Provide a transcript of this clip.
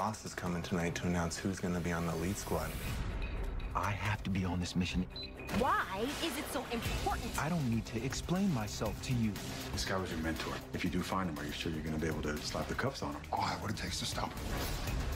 boss is coming tonight to announce who's going to be on the lead squad. I have to be on this mission. Why is it so important? I don't need to explain myself to you. This guy was your mentor. If you do find him, are you sure you're going to be able to slap the cuffs on him? I'll have what it takes to stop him.